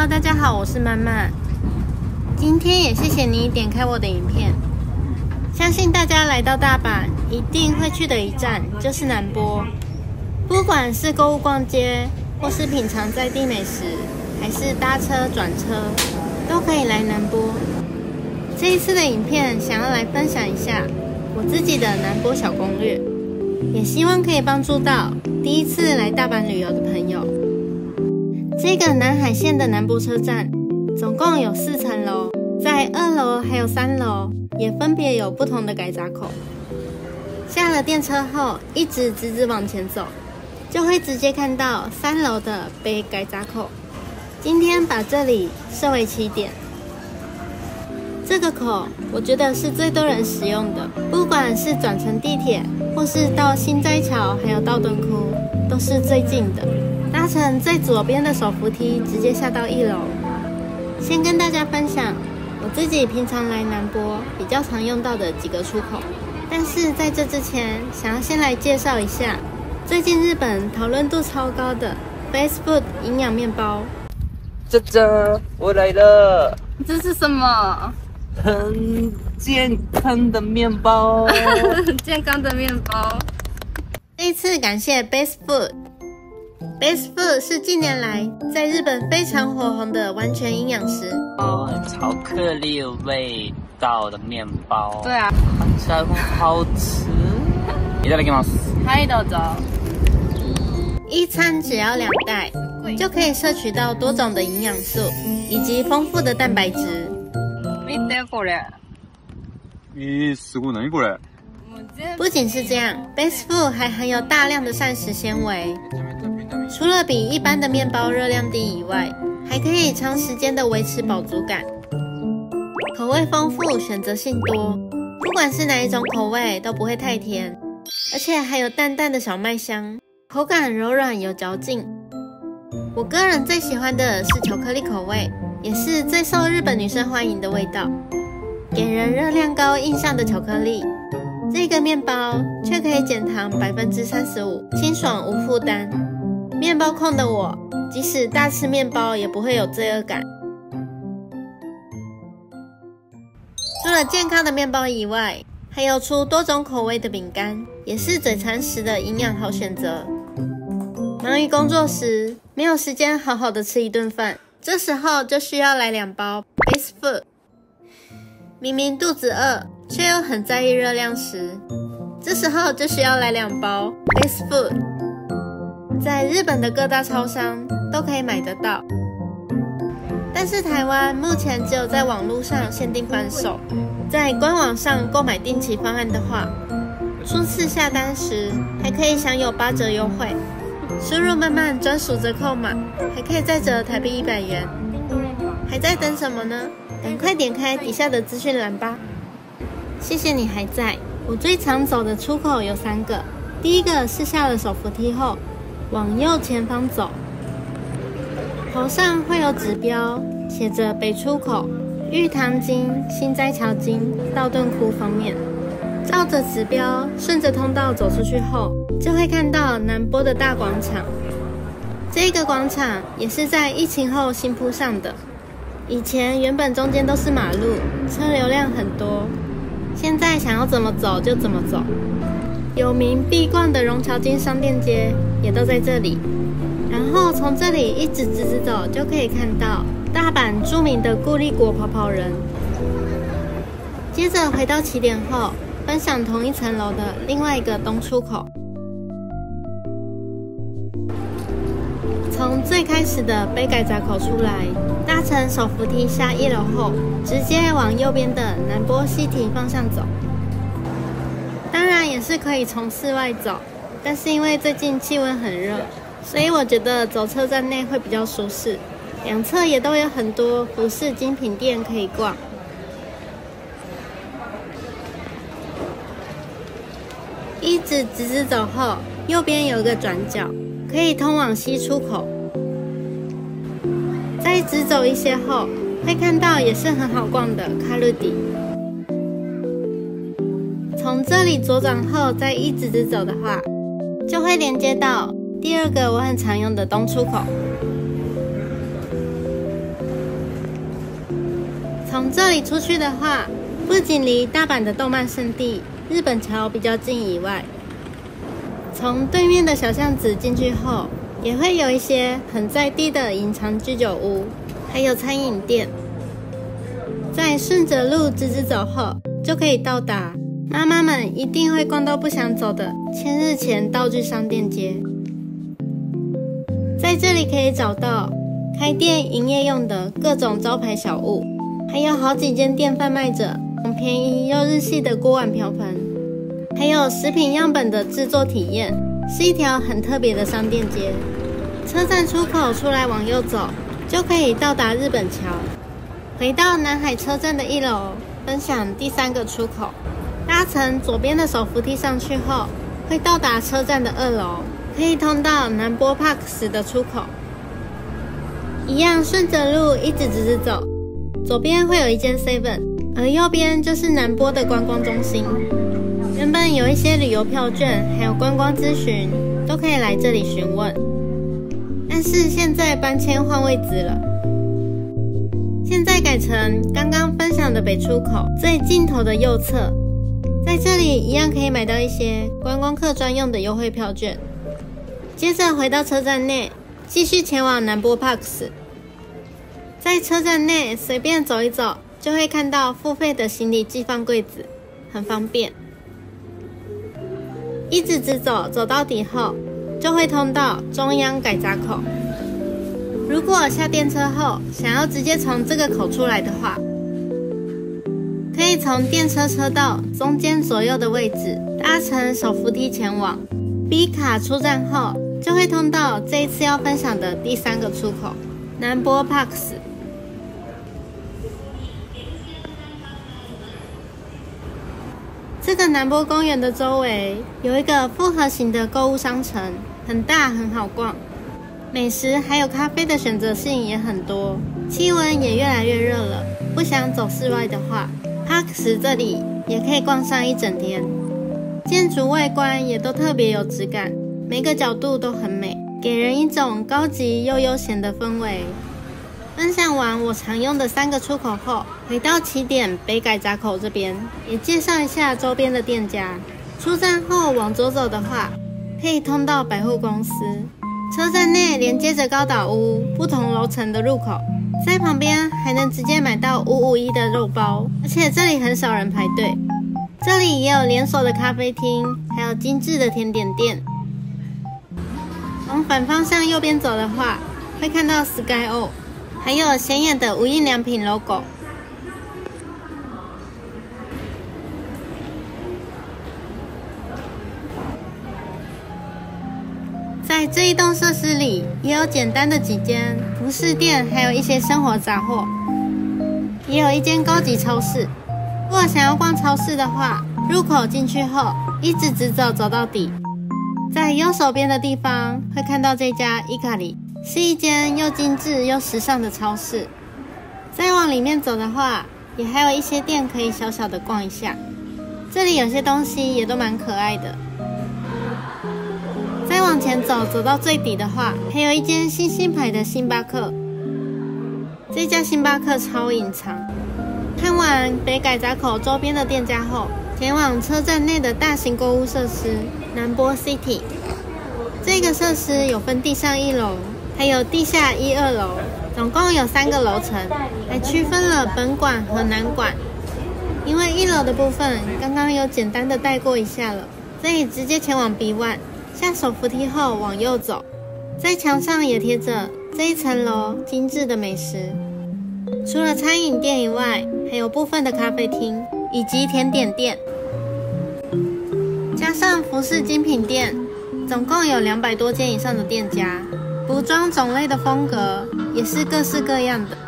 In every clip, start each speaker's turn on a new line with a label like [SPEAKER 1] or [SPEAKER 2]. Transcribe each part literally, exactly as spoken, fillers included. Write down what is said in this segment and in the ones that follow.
[SPEAKER 1] Hello， 大家好，我是曼曼。今天也谢谢你点开我的影片。相信大家来到大阪一定会去的一站就是南波，不管是购物逛街，或是品尝在地美食，还是搭车转车，都可以来南波。这一次的影片想要来分享一下我自己的南波小攻略，也希望可以帮助到第一次来大阪旅游的朋友。这个南海线的南波车站总共有四层楼，在二楼还有三楼也分别有不同的改闸口。下了电车后，一直直直往前走，就会直接看到三楼的北改闸口。今天把这里设为起点。这个口我觉得是最多人使用的，不管是转乘地铁，或是到心斋桥，还有到敦窟，都是最近的。搭乘最左边的手扶梯，直接下到一楼。先跟大家分享我自己平常来南波比较常用到的几个出口，但是在这之前，想要先来介绍一下最近日本讨论度超高的 Fast Food 营养面包。
[SPEAKER 2] 짜잔，我来了！
[SPEAKER 1] 这是什么？
[SPEAKER 2] 很健康的面包。
[SPEAKER 1] 健康的面包。这一次感谢 Best Food。Best Food 是近年来在日本非常火红的完全营养食
[SPEAKER 2] 哦，巧克力味道的面包。
[SPEAKER 1] 对啊，
[SPEAKER 2] 看起来很好吃。いただきます。
[SPEAKER 1] はいどうぞ。一餐只要两袋，就可以摄取到多种的营养素以及丰富的蛋白质。見てこれ。
[SPEAKER 3] えー、すごい、何これ？
[SPEAKER 1] 不仅是这样 ，Best Food 还含有大量的膳食纤维。除了比一般的面包热量低以外，还可以长时间的维持饱足感。口味丰富，选择性多，不管是哪一种口味都不会太甜，而且还有淡淡的小麦香，口感柔软有嚼劲。我个人最喜欢的是巧克力口味，也是最受日本女生欢迎的味道，给人热量高印象的巧克力。这个面包却可以减糖 百分之三十五， 清爽无负担。面包控的我，即使大吃面包也不会有罪恶感。除了健康的面包以外，还有出多种口味的饼干，也是嘴馋时的营养好选择。忙于工作时，没有时间好好的吃一顿饭，这时候就需要来两包 Best Food。明明肚子饿，却又很在意热量时，这时候就需要来两包 Best Food。在日本的各大超商都可以买得到，但是台湾目前只有在网络上限定贩售。在官网上购买定期方案的话，初次下单时还可以享有八折优惠，输入慢慢专属折扣码，还可以再折台币一百元。还在等什么呢？赶快点开底下的资讯栏吧。谢谢你还在。我最常走的出口有三个，第一个是下了手扶梯后往右前方走，头上会有指标写着北出口、玉堂津、心斋桥津、道顿窟方面。照着指标顺着通道走出去后，就会看到南波的大广场。这个广场也是在疫情后新铺上的，以前原本中间都是马路，车流量很多，现在想要怎么走就怎么走。有名必逛的荣桥津商店街也都在这里，然后从这里一直直直走，就可以看到大阪著名的固力果跑跑人。接着回到起点后，分享同一层楼的另外一个东出口。从最开始的北改闸口出来，搭乘手扶梯下一楼后，直接往右边的南波西体方向走。当然也是可以从室外走，但是因为最近气温很热，所以我觉得走车站内会比较舒适。两侧也都有很多服饰精品店可以逛。一直直直走后，右边有个转角，可以通往西出口。再直走一些后，会看到也是很好逛的卡路迪。从这里左转后，再一直直走的话，就会连接到第二个我很常用的东出口。 从这里出去的话，不仅离大阪的动漫圣地日本桥比较近以外，从对面的小巷子进去后，也会有一些很在地的隐藏居酒屋，还有餐饮店。再顺着路直直走后，就可以到达妈妈们一定会逛到不想走的千日前道具商店街。在这里可以找到开店营业用的各种招牌小物，还有好几间店贩卖着便宜又日系的锅碗瓢盆，还有食品样本的制作体验，是一条很特别的商店街。车站出口出来往右走，就可以到达日本桥。回到南海车站的一楼，分享第三个出口。搭乘左边的手扶梯上去后，会到达车站的二楼，可以通到南波 Parks 的出口。一样顺着路一直直直走，左边会有一间 seven， 而右边就是南波的观光中心。原本有一些旅游票券还有观光咨询都可以来这里询问，但是现在搬迁换位置了，现在改成刚刚分享的北出口最尽头的右侧。在这里一样可以买到一些观光客专用的优惠票券。接着回到车站内，继续前往南波 Parks。 在车站内随便走一走，就会看到付费的行李寄放柜子，很方便。一直直走，走到底后就会通到中央改闸口。如果下电车后想要直接从这个口出来的话，可以从电车车道中间左右的位置搭乘手扶梯前往。 B 卡出站后就会通到这一次要分享的第三个出口南波 Parks。 这个南波公园的周围有一个复合型的购物商城，很大很好逛，美食还有咖啡的选择性也很多，气温也越来越热了，不想走室外的话，Parks 这里也可以逛上一整天。建筑外观也都特别有质感，每个角度都很美，给人一种高级又悠闲的氛围。分享完我常用的三个出口后，回到起点北改闸口这边，也介绍一下周边的店家。出站后往左走的话，可以通到百货公司。车站内连接着高岛屋不同楼层的入口，在旁边还能直接买到五五一的肉包，而且这里很少人排队。这里也有连锁的咖啡厅，还有精致的甜点店。往反方向右边走的话，会看到 Sky-O， 还有显眼的无印良品 logo。在这一栋设施里，也有简单的几间服饰店，还有一些生活杂货，也有一间高级超市。如果想要逛超市的话，入口进去后一直直走走到底，在右手边的地方会看到这家伊卡里，是一间又精致又时尚的超市。再往里面走的话，也还有一些店可以小小的逛一下，这里有些东西也都蛮可爱的。再往前走，走到最底的话，还有一间新兴牌的星巴克。这家星巴克超隐藏。看完北改闸口周边的店家后，前往车站内的大型购物设施南波 City。 这个设施有分地上一楼，还有地下一二楼，总共有三个楼层，还区分了本馆和南馆。因为一楼的部分刚刚有简单的带过一下了，所以直接前往 B 一。下手扶梯后往右走，在墙上也贴着这一层楼精致的美食。除了餐饮店以外，还有部分的咖啡厅以及甜点店，加上服饰精品店，总共有两百多间以上的店家。服装种类的风格也是各式各样的。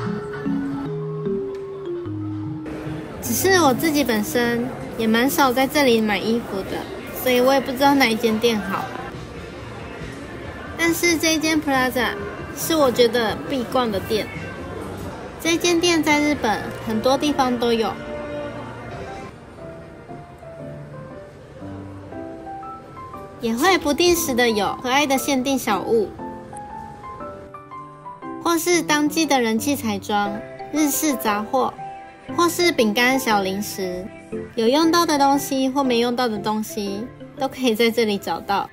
[SPEAKER 1] 只是我自己本身也蛮少在这里买衣服的，所以我也不知道哪一间店好。但是这一间 Plaza 是我觉得必逛的店。这间店在日本很多地方都有，也会不定时的有可爱的限定小物，或是当季的人气彩妆， 日式杂货，或是饼干小零食，有用到的东西或没用到的东西都可以在这里找到。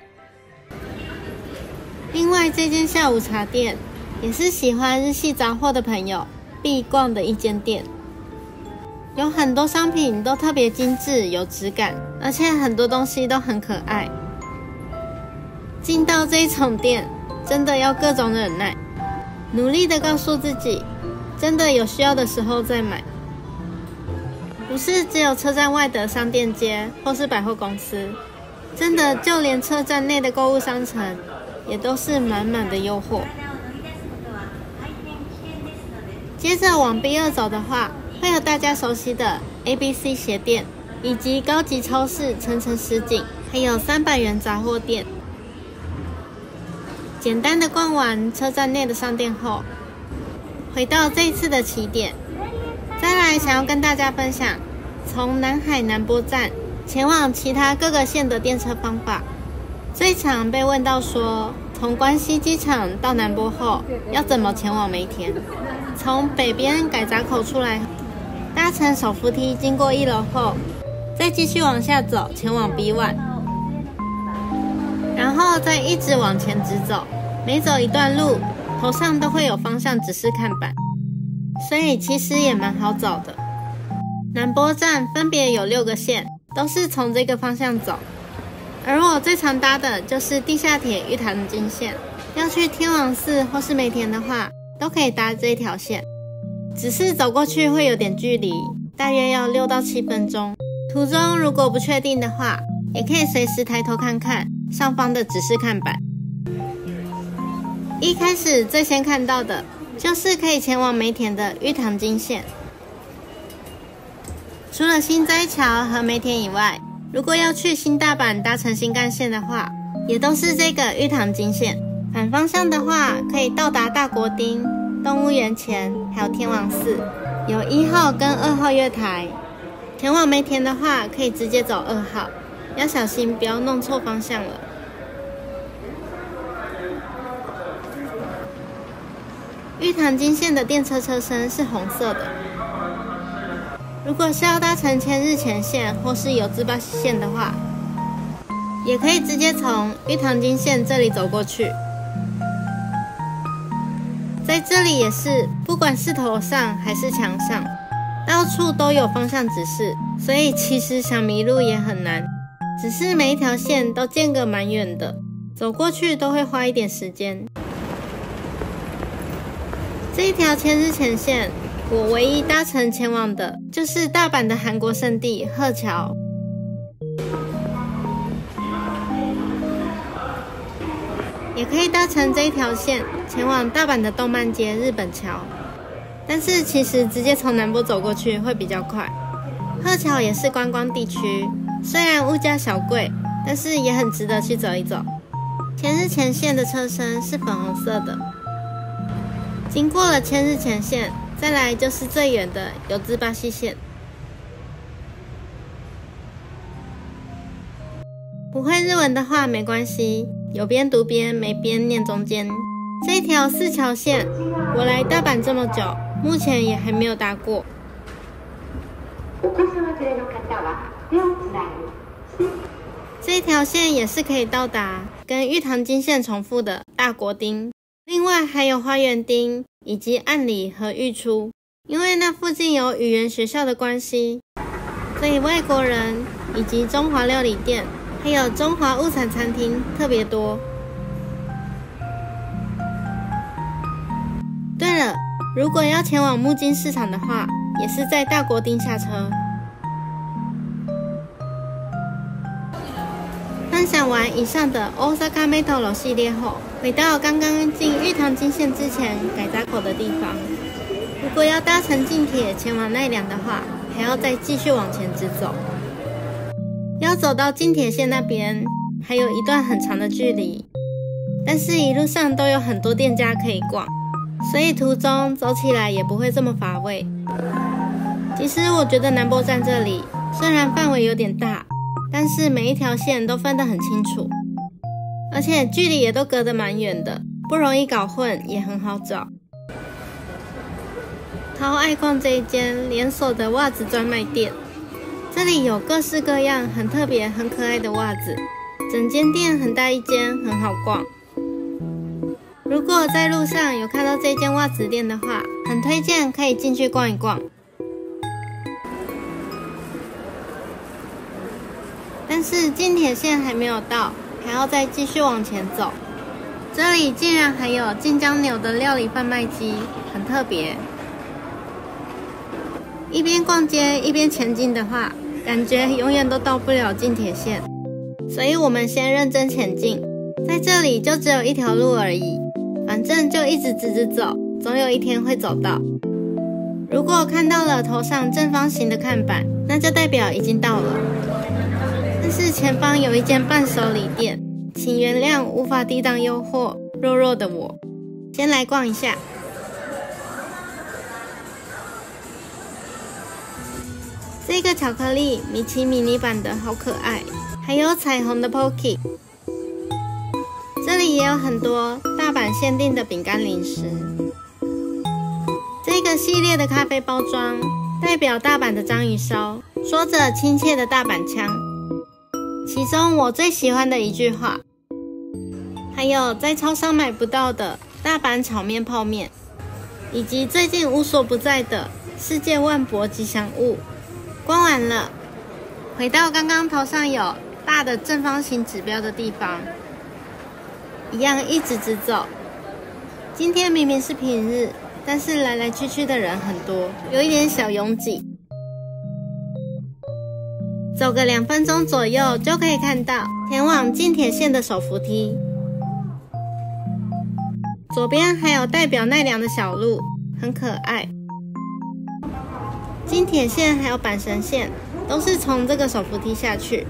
[SPEAKER 1] 另外，这间下午茶店也是喜欢日系杂货的朋友必逛的一间店，有很多商品都特别精致有质感，而且很多东西都很可爱。进到这一种店真的要各种忍耐，努力的告诉自己真的有需要的时候再买。不是只有车站外的商店街或是百货公司，真的就连车站内的购物商城也都是满满的诱惑。接着往 B 二走的话，会有大家熟悉的 A B C 鞋店，以及高级超市层层实景，还有三百元杂货店。简单的逛完车站内的商店后，回到这一次的起点，再来想要跟大家分享从南海南波站前往其他各个县的电车方法。最常被问到说，从关西机场到南波后要怎么前往梅田？从北边改闸口出来，搭乘手扶梯经过一楼后，再继续往下走前往 B 一， 然后再一直往前直走，每走一段路头上都会有方向指示看板，所以其实也蛮好找的。南波站分别有六个线，都是从这个方向走，而我最常搭的就是地下铁玉堂金线，要去天王寺或是梅田的话都可以搭这一条线，只是走过去会有点距离，大约要六到七分钟。途中如果不确定的话，也可以随时抬头看看上方的指示看板。一开始最先看到的就是可以前往梅田的玉堂金线。除了心斋桥和梅田以外，如果要去新大阪搭乘新干线的话，也都是这个玉堂金线。反方向的话，可以到达大国町、动物园前，还有天王寺，有一号跟二号月台。前往梅田的话，可以直接走二号，要小心不要弄错方向了。玉堂金线的电车车身是红色的，如果是要搭乘千日前线或是有志巴西线的话，也可以直接从玉堂金线这里走过去。在这里也是，不管是头上还是墙上，到处都有方向指示，所以其实想迷路也很难，只是每一条线都间隔蛮远的，走过去都会花一点时间。这一条千日前线，我唯一搭乘前往的就是大阪的韩国圣地鹤桥。也可以搭乘这一条线前往大阪的动漫街日本桥，但是其实直接从南波走过去会比较快。鹤桥也是观光地区，虽然物价小贵，但是也很值得去走一走。千日前线的车身是粉红色的，经过了千日前线，再来就是最远的有志巴西线。不会日文的话没关系，有边读边，没边念中间。这一条四桥线，我来大阪这么久，目前也还没有搭过。这一条线也是可以到达跟玉堂金线重复的大国町，另外还有花园町以及岸里和玉出。因为那附近有语言学校的关系，所以外国人以及中华料理店还有中华物产餐厅特别多。对了，如果要前往木津市场的话，也是在大国町下车。分享完以上的 Osaka Metro 系列后，回到刚刚进玉堂金线之前改闸口的地方。如果要搭乘近铁前往奈良的话，还要再继续往前直走。要走到近铁线那边，还有一段很长的距离，但是一路上都有很多店家可以逛，所以途中走起来也不会这么乏味。其实我觉得南波站这里虽然范围有点大，但是每一条线都分得很清楚，而且距离也都隔得蛮远的，不容易搞混，也很好找。 超爱逛这一间连锁的袜子专卖店，这里有各式各样很特别、很可爱的袜子，整间店很大一间，很好逛。如果在路上有看到这间袜子店的话，很推荐可以进去逛一逛。但是近铁线还没有到，还要再继续往前走。这里竟然还有近江牛的料理贩卖机，很特别。一边逛街一边前进的话，感觉永远都到不了近铁线，所以我们先认真前进。在这里就只有一条路而已，反正就一直直直走，总有一天会走到。如果看到了头上正方形的看板，那就代表已经到了。但是前方有一间伴手礼店，请原谅无法抵挡诱惑，弱弱的我，先来逛一下。这个巧克力米奇迷你版的好可爱，还有彩虹的 Pocky。这里也有很多大阪限定的饼干零食。这个系列的咖啡包装代表大阪的章鱼烧，说着亲切的大阪腔。其中我最喜欢的一句话，还有在超商买不到的大阪炒面泡面，以及最近无所不在的世界万博吉祥物。逛完了，回到刚刚头上有大的正方形指标的地方，一样一直直走。今天明明是平日，但是来来去去的人很多，有一点小拥挤。走个两分钟左右就可以看到前往近铁线的手扶梯，左边还有代表奈良的小鹿，很可爱。近铁线还有阪神线都是从这个手扶梯下去。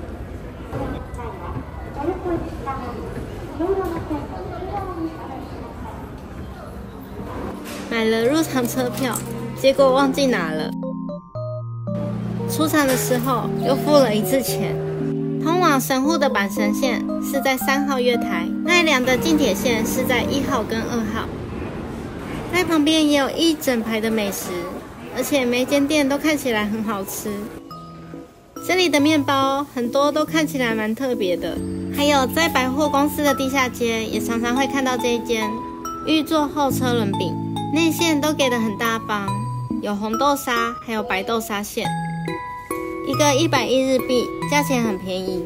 [SPEAKER 1] 买了入场车票，结果忘记拿了。出场的时候又付了一次钱。通往神户的阪神线是在三号月台，奈良的近铁线是在一号跟二号。在旁边也有一整排的美食，而且每间店都看起来很好吃。这里的面包很多都看起来蛮特别的，还有在百货公司的地下街也常常会看到这一间预做后车轮饼，内馅都给的很大方，有红豆沙还有白豆沙馅，一个一百一日币，价钱很便宜。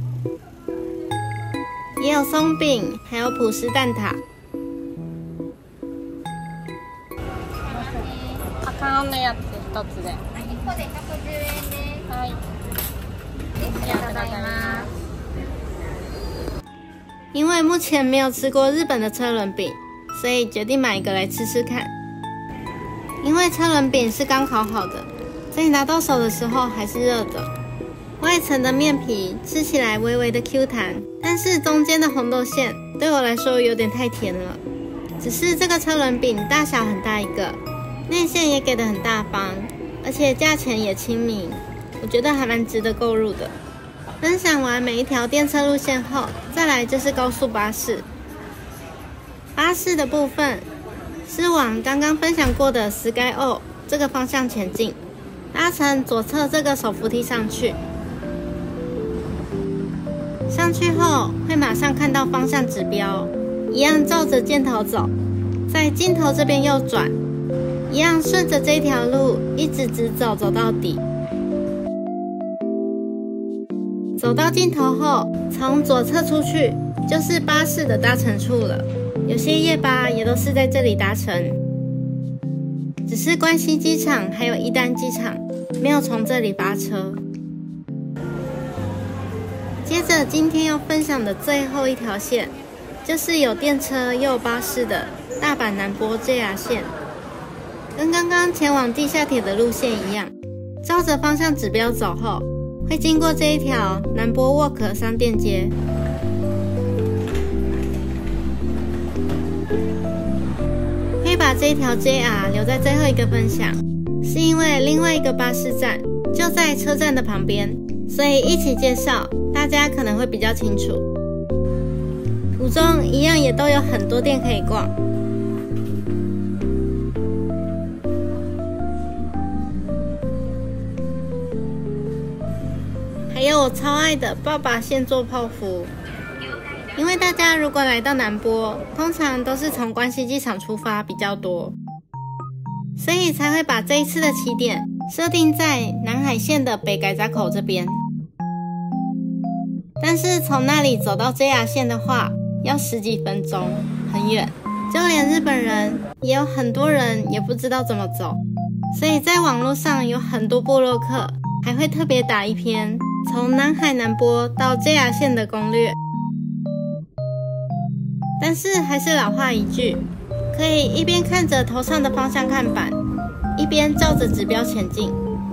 [SPEAKER 1] 也有松饼，还有吐司蛋挞。
[SPEAKER 4] 赤のやつ一つで。いっこでひゃくじゅうえんです。はい。ありがとうございます。
[SPEAKER 1] 因为目前没有吃过日本的车轮饼，所以决定买一个来吃吃看。因为车轮饼是刚烤好的，所以拿到手的时候还是热的。外层的面皮吃起来微微的 Q 弹，但是中间的红豆馅对我来说有点太甜了。只是这个车轮饼大小很大一个，内馅也给的很大方，而且价钱也亲民，我觉得还蛮值得购入的。分享完每一条电车路线后，再来就是高速巴士。巴士的部分是往刚刚分享过的 Sky O 这个方向前进，搭乘左侧这个手扶梯上去。上去后会马上看到方向指标，一样照着箭头走，在尽头这边右转，一样顺着这条路一直直走，走到底。走到尽头后，从左侧出去就是巴士的搭乘处了。有些夜巴也都是在这里搭乘，只是关西机场还有伊丹机场没有从这里发车。接着今天要分享的最后一条线，就是有电车又有巴士的大阪南波 J R 线，跟刚刚前往地下铁的路线一样，照着方向指标走后，会经过这一条南波 Walk 商店街。会把这一条 J R 留在最后一个分享，是因为另外一个巴士站就在车站的旁边，所以一起介绍，大家可能会比较清楚。途中一样也都有很多店可以逛。 有我超爱的爸爸现做泡芙。因为大家如果来到南波，通常都是从关西机场出发比较多，所以才会把这一次的起点设定在南海线的北改闸口这边。但是从那里走到 J R 线的话，要十几分钟，很远，就连日本人也有很多人也不知道怎么走，所以在网络上有很多部落客还会特别打一篇从南海南波到 J R 线的攻略。但是还是老话一句，可以一边看着头上的方向看板，一边照着指标前进。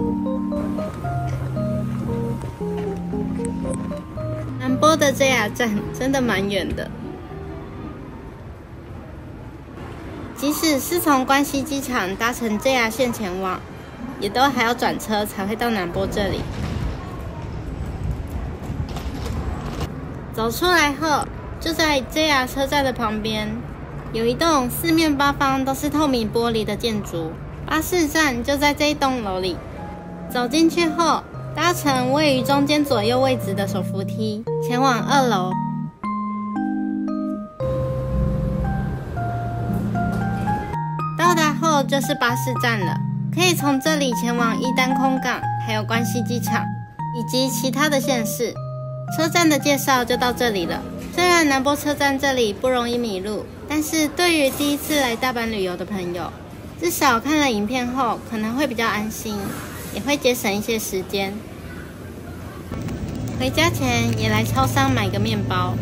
[SPEAKER 1] 南波的 J R 站真的蛮远的，即使是从关西机场搭乘 J R 线前往，也都还要转车才会到南波这里。走出来后，就在 J R 车站的旁边，有一栋四面八方都是透明玻璃的建筑，巴士站就在这一栋楼里。走进去后，搭乘位于中间左右位置的手扶梯，前往二楼。到达后就是巴士站了，可以从这里前往伊丹空港，还有关西机场，以及其他的县市。车站的介绍就到这里了。虽然南波车站这里不容易迷路，但是对于第一次来大阪旅游的朋友，至少看了影片后可能会比较安心，也会节省一些时间。回家前也来超商买个面包。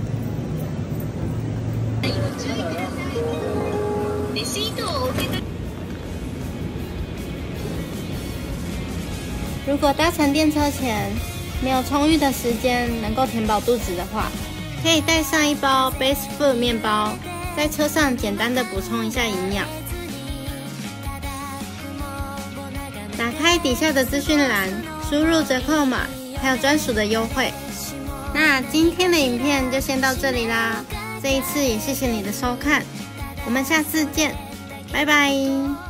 [SPEAKER 1] 如果搭乘电车前没有充裕的时间能够填饱肚子的话，可以带上一包 Base Food 面包，在车上简单的补充一下营养。打开底下的资讯栏，输入折扣码，还有专属的优惠。那今天的影片就先到这里啦，这一次也谢谢你的收看，我们下次见，拜拜。